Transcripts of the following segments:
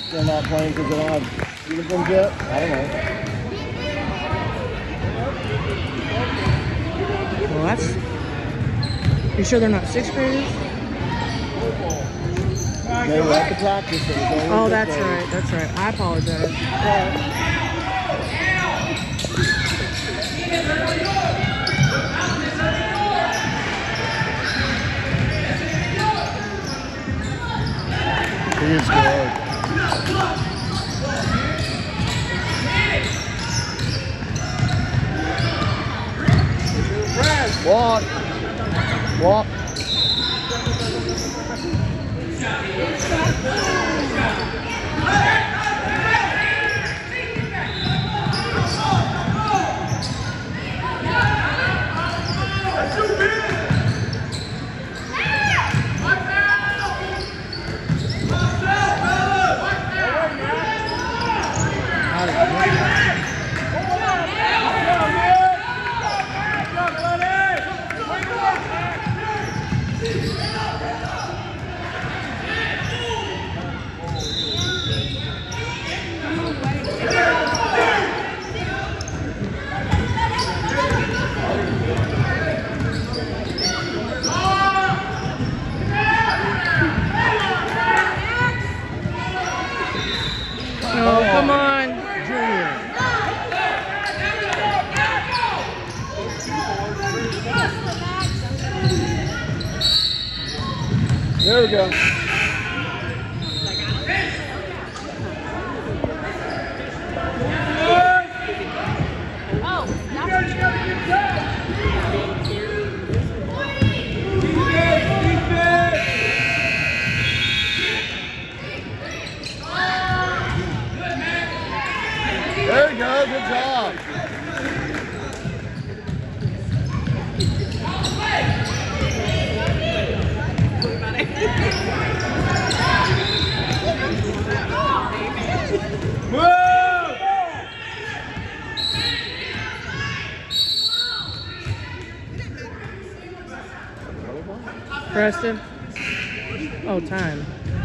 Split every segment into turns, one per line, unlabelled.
They're not playing because they don't have uniforms yet? I don't know.
Well, that's... You sure they're not 6th graders?
They were at the practice.
Oh, that's right. That's right. I apologize.
He is good. Walk. Walk.
Oh, come on, Junior.
There we go. There you go, good job.
Preston. Oh, time.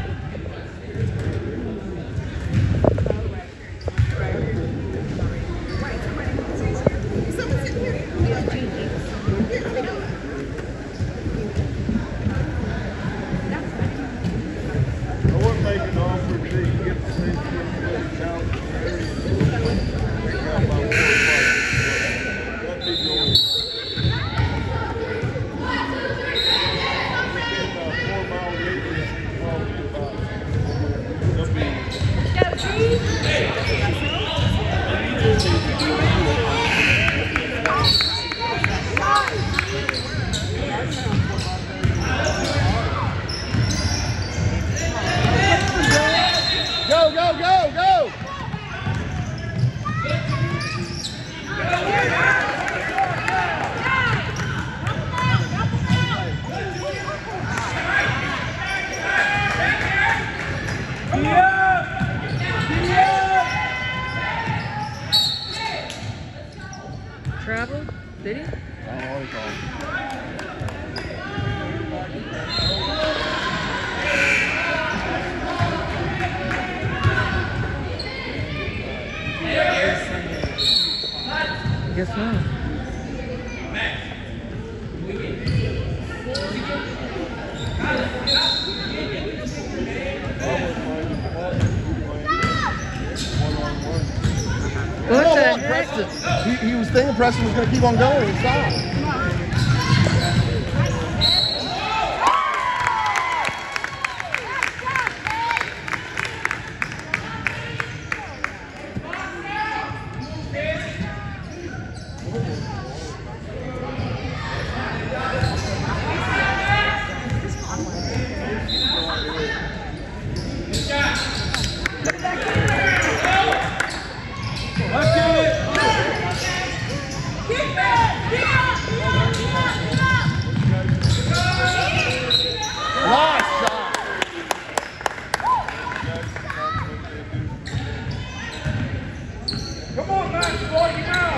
Travel? Did he?
I don't know what he called.
I guess not. What the heck?
Preston. He was thinking Preston was going to keep on going and stop.
Come on, Max, boy, get out!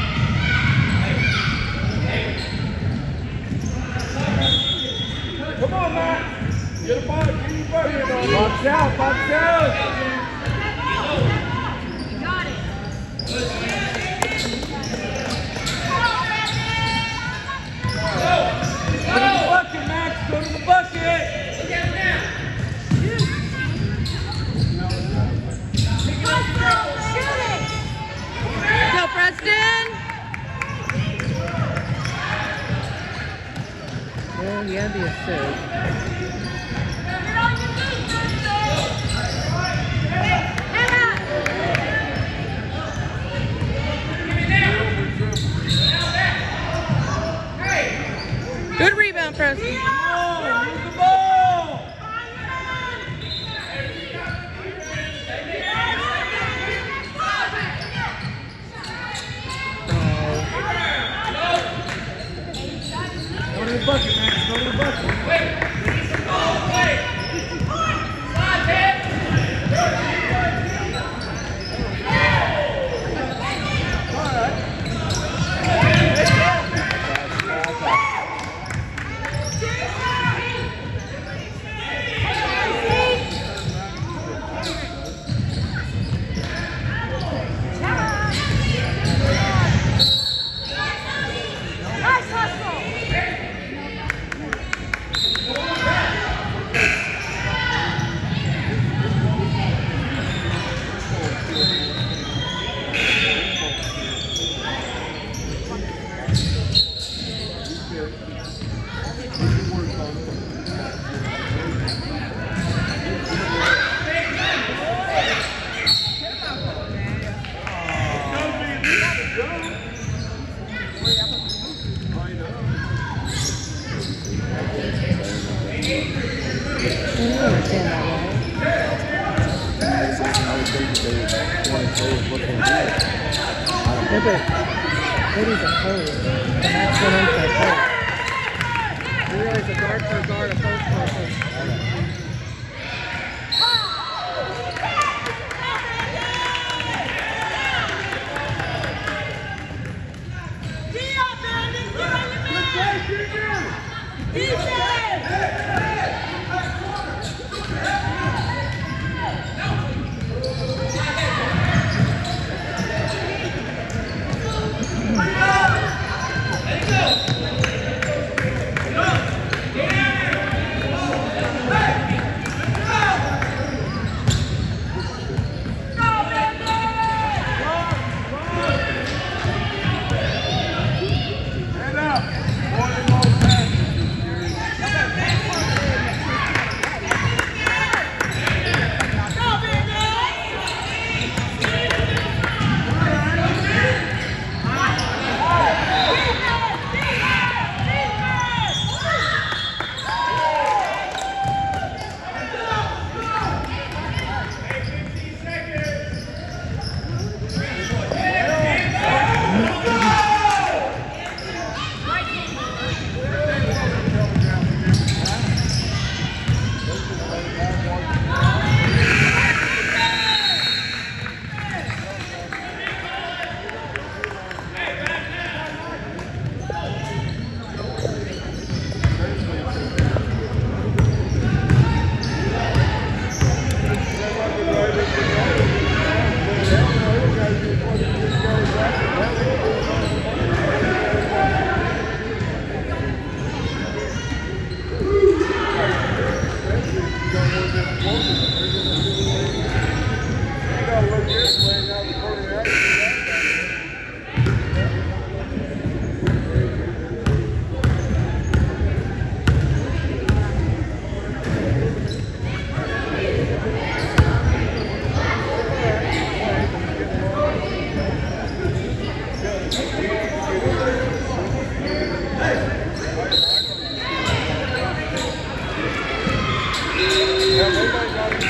Come on! on, Matt. Get a ball. Get your bucket on. Box out. Box out.
Got it.
Go to the bucket, Max. Go to the bucket.
Go, Preston! Well, you had the assist. Good rebound, Preston.
Use the ball. Go to the bucket, Max. Go to the bucket.
Nice hustle.
Yeah, but Cody's a post, and that's one inside post. You realize a guard for a guard, a post for a post.
Yeah,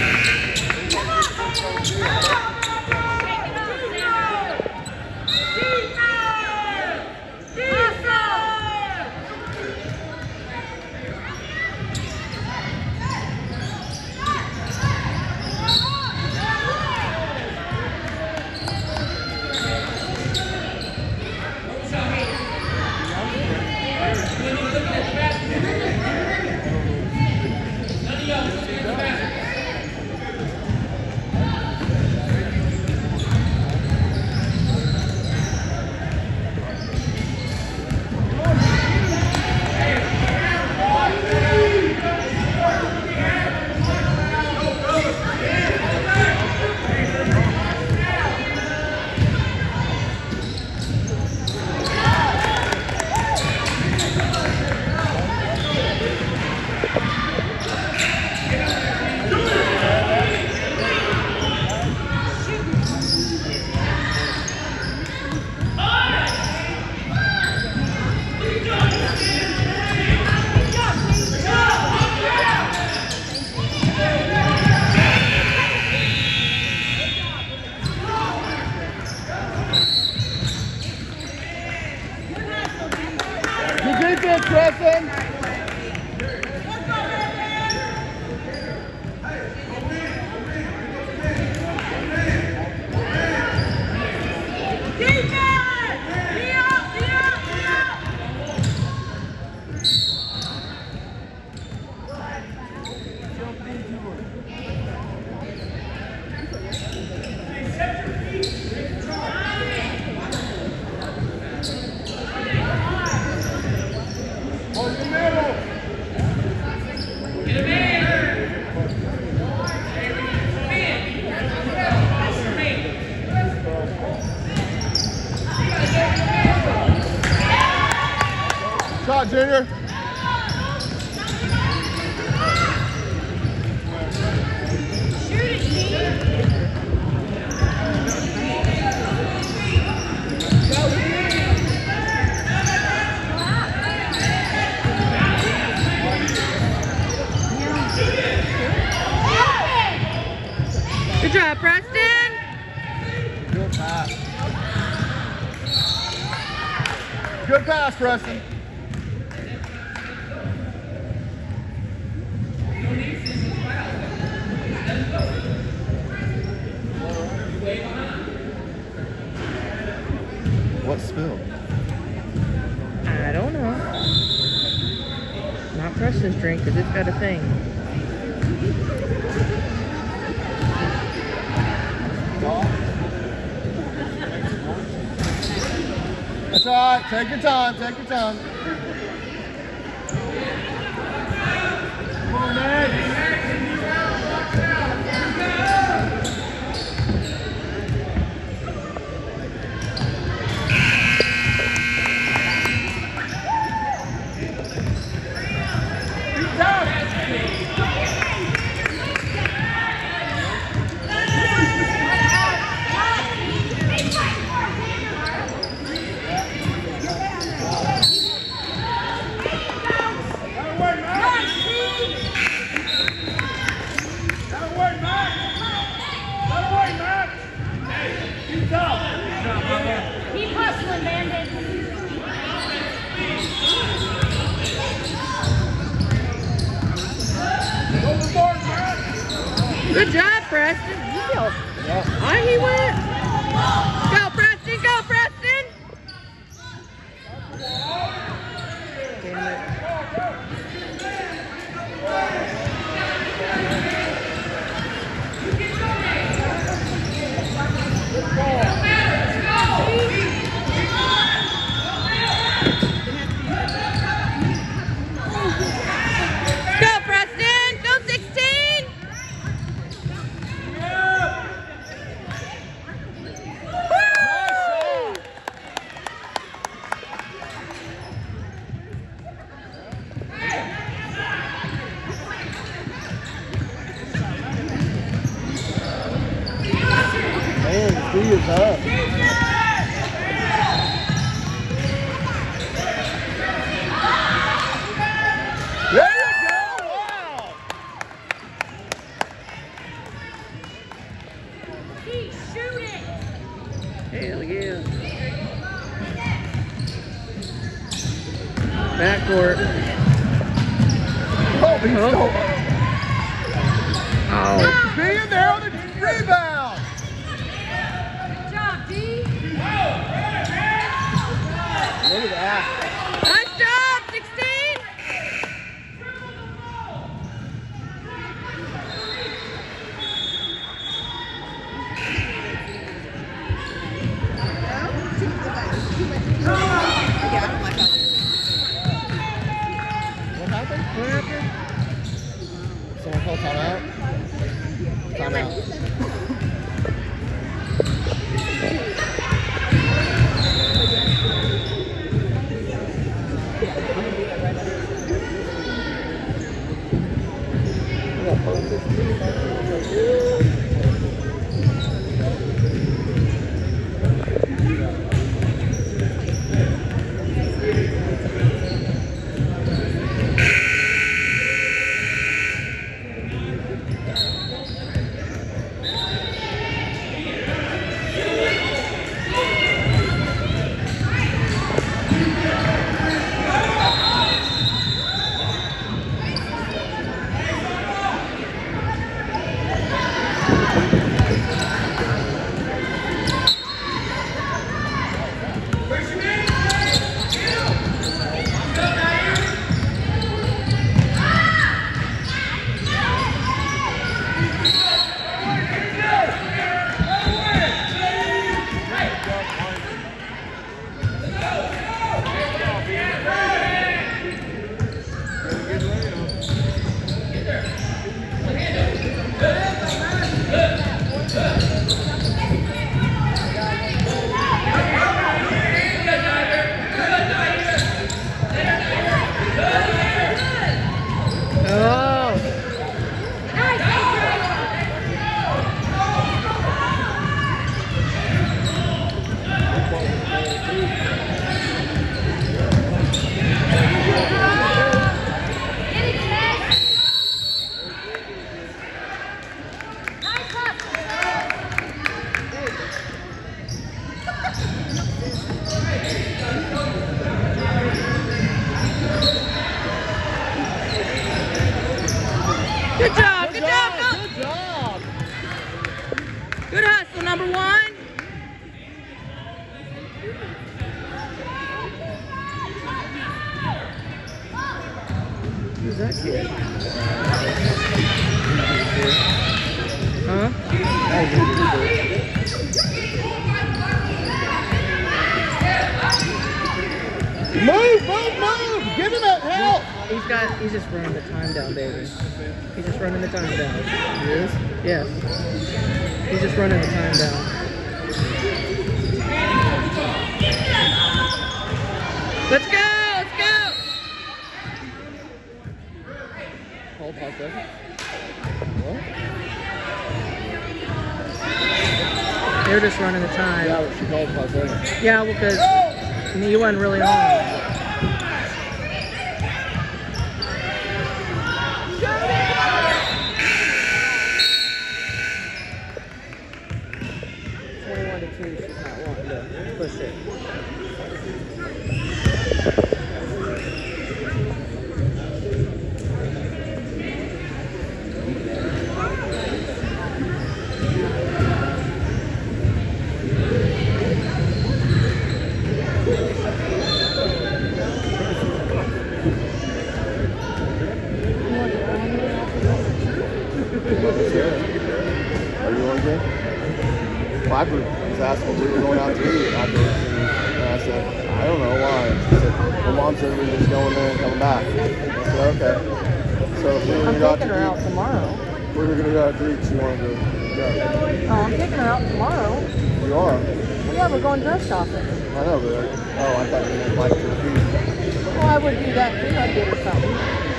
on, Junior.
Shoot it, Steve.
Good job, Preston.
Good pass. Good pass, Preston. What spilled?
I don't know. Not Preston's drink, because it's got a thing.
That's all right. Take your time. Take your time.
Come on, man.
Keep hustling, Bandits.
Good job, Preston. On he went. Go, Preston. Go, Preston. Damn it. Go, Preston. Go, 16.
Man, the speed is up. There you go! Wow!
Keep shooting.
Hell yeah. Backcourt.
Oh, he's still
Oh.
being there on the rebound.
Good job, D.
Look at that.
Nice job, 16.
What happened?
What happened?
Someone called timeout? Timeout.
Good job, good job.
Good job.
Good hustle, number 1. Who's that kid? Huh?
Move! Give him that help!
He's just running the time down, baby. He's just running the time down.
He is?
Yes. He's just running the time down. Let's go! Let's go!
Hold 5 seconds. What?
They're just running the time.
Yeah, but she called 5 seconds.
Yeah, because you wasn't really on. She's not wanting to push it.
Are you hungry? Piper was asking if we were going out to eat afterwards, and I said, I don't know why. She said, my mom said we were just going there and coming back. I said, okay. So if we were going to go out to eat,
tomorrow.
we were going to go out to eat, she wanted to go.
Oh, I'm taking her out tomorrow.
You are?
Well, yeah, we're going dress shopping.
I know, but I thought you meant like to eat.
Well, I would do that too. I'd get her something.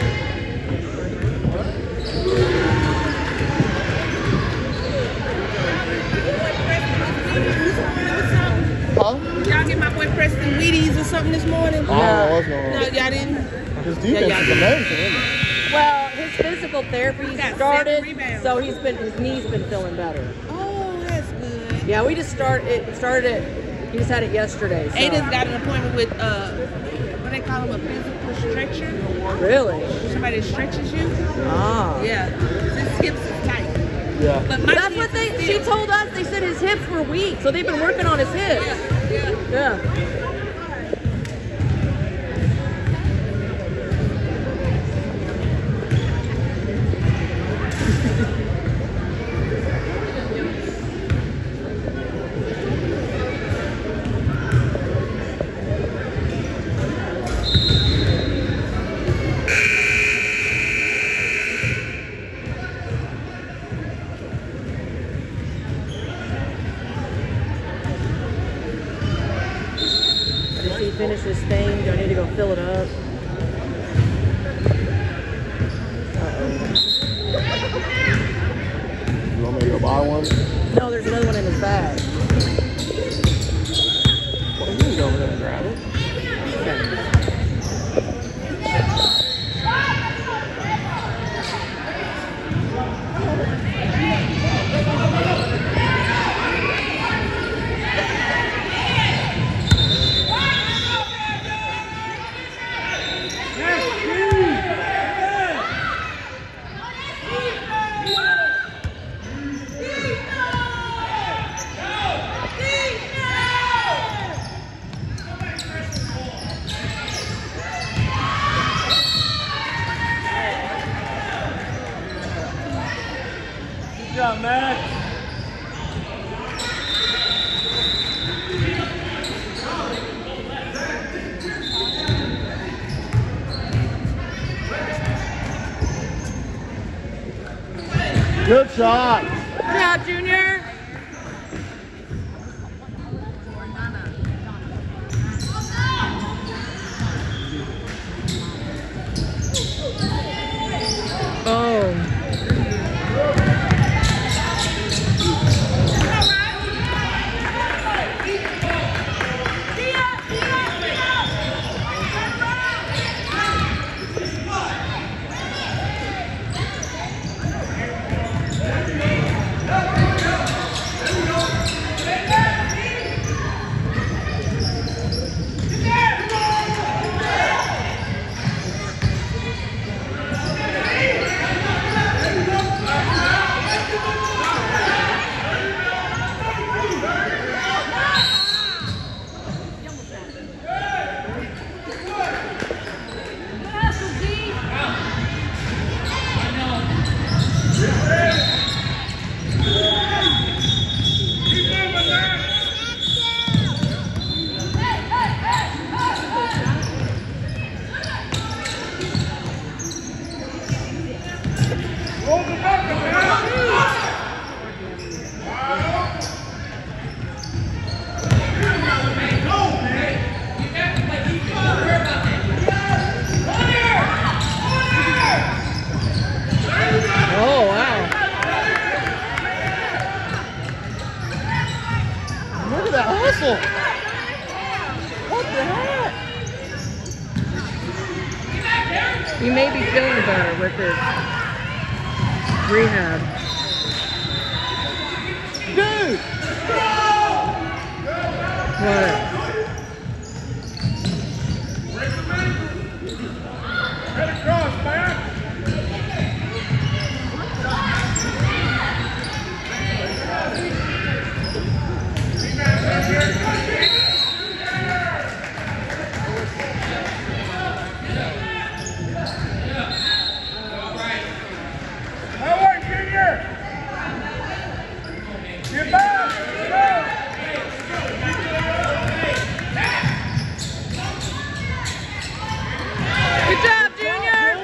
Huh?
Y'all get my boy Preston Wheaties or something this morning?
I don't know what's going on.
No, y'all didn't?
His defense is amazing, isn't it?
Well, his physical therapy
Got
started,
7 rebounds.
so his knee's been feeling better.
Oh, that's good.
Yeah, we just started. He just had it yesterday. So.
Aiden's got an appointment with what they call him, a physical stretcher.
Really?
Somebody that stretches you.
Ah.
Yeah, his hips is tight.
Yeah.
But my
That's what she told us. They said his hips were weak, so they've been working on his hips. Yeah. Finish this thing. Do I need to go fill it up?
You want me to go buy one?
No, there's another one in his bag.
Well, you can go over there and grab it.
Good job, Max.
Good shot.
Good job, Junior. Oh.
Hold the bucket, man.
Oh, wow.
Look at that hustle. What the heck?
You may be feeling better with this rehab.
Dude!
What?
Head across, man.
Good job, Junior!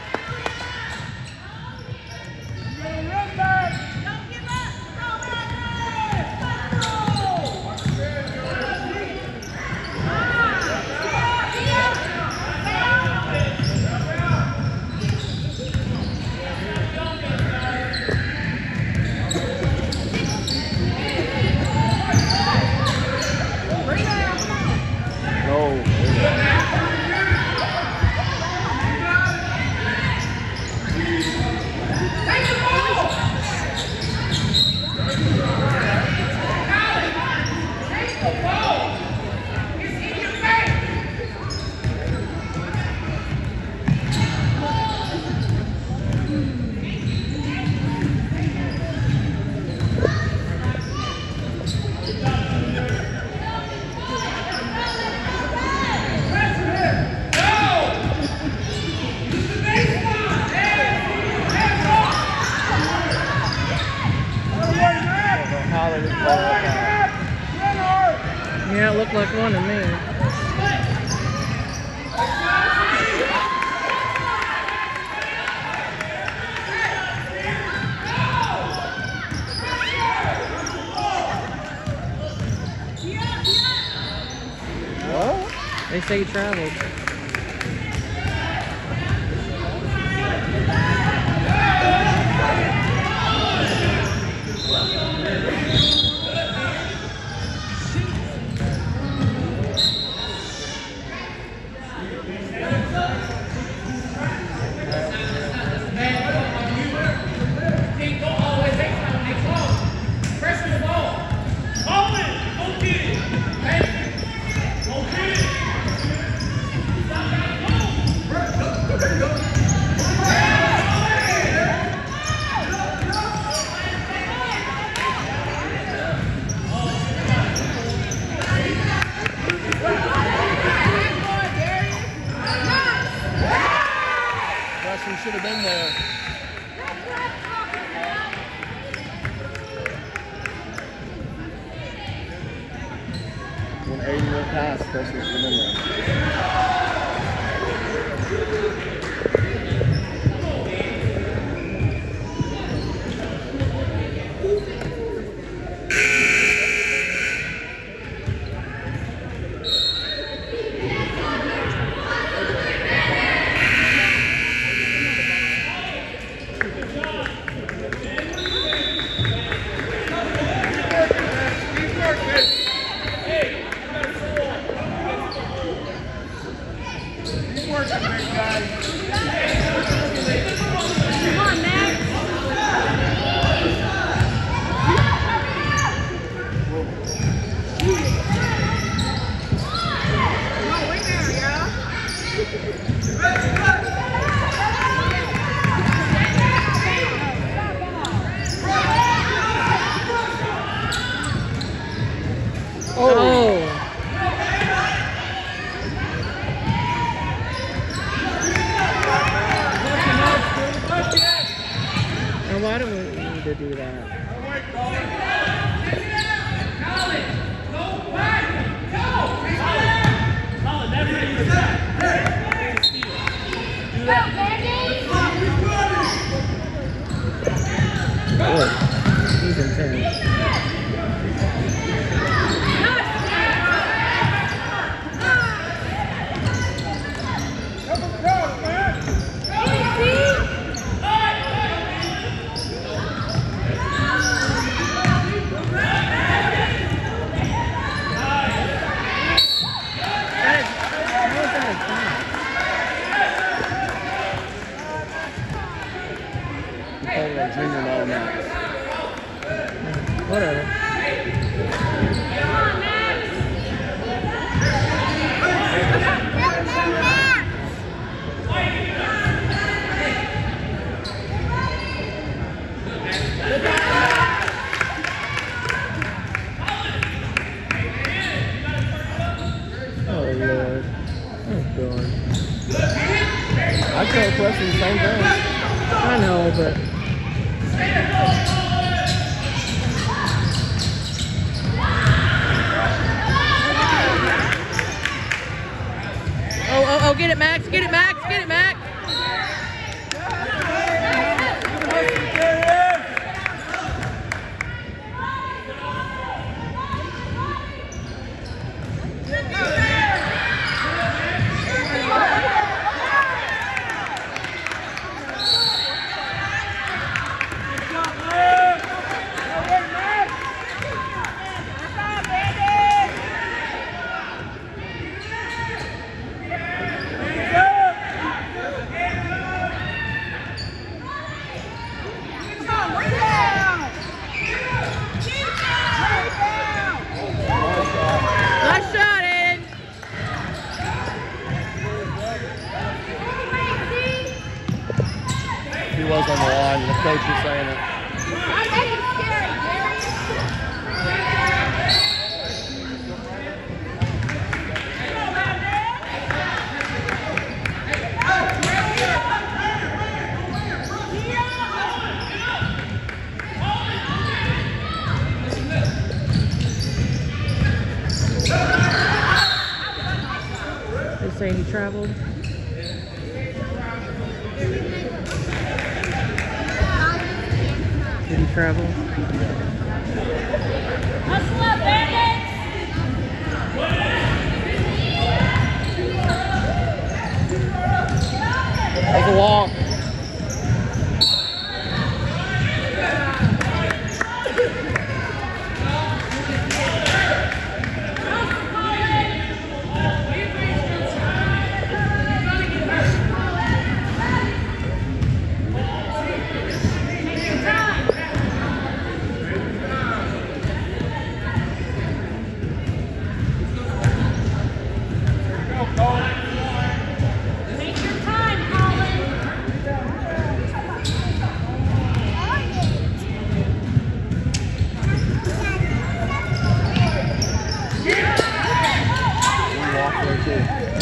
Yeah, it looked like one to me.
What?
They say he traveled.
Preston should have been there. When Aiden went past, Preston should have been there. And why do we need to do that? calling on Junior, not on Max.
Whatever. Oh Lord. Oh God.
I tell Preston the same thing.
I know, but oh, get it, Max, get it, Max, get it, Max. Nice shot, Aiden.
He was on the line, and the coach was saying it.
They say he traveled. Did he travel?
Hustle up, Bandits!
Take a walk.
Take your time, Colin.
We walked there too.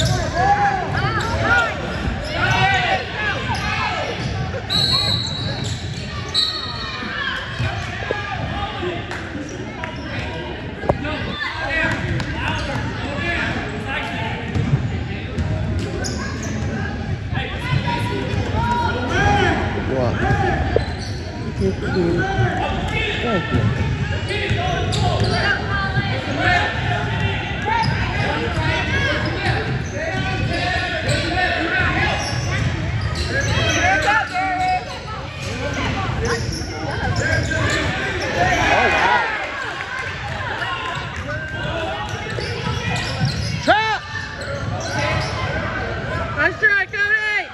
What?
Thank you.
Oh, wow. Trap!
Nice try, Cody.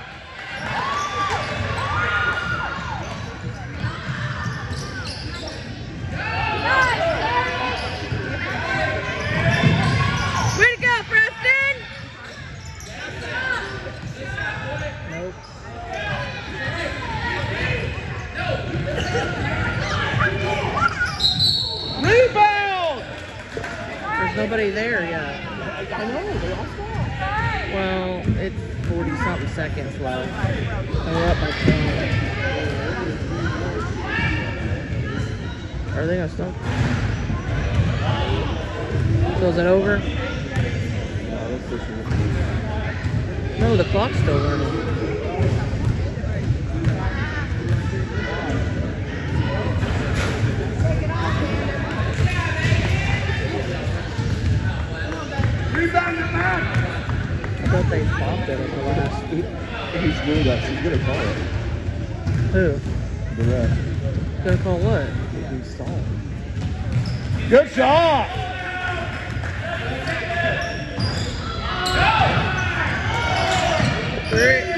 Way to go, Preston! Nope.
Rebound!
There's nobody there yet.
I know, they all stopped.
Well, it's 40-something seconds left. And we're up by 10. Are they gonna stop? So is it over?
No, that's just
No, the clock's still running.
Rebound your back!
I thought they stopped it at the last.
He's good at He's good at calling.
Who?
The ref.
Gonna call what?
He's stalling. Good shot!
Three.